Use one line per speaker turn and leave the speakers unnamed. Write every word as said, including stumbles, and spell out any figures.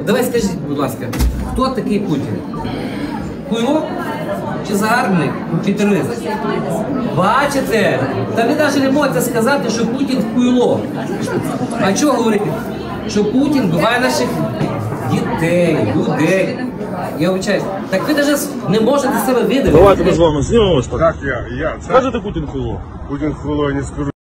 Давай скажіть, будь ласка, хто такий Путін? Хуйло? Чи загарбник? Чи терорист? Бачите? Та ви навіть не можете сказати, що Путін хуйло. А чого говорити? Що Путін вбиває наших дітей, людей. Я вибачаюсь. Так ви навіть не можете себе видати.
Давайте ми з вами знімемось.
Так, я, я. Це
Скажете Путін хуйло?
Путін хуйло, я не скажу.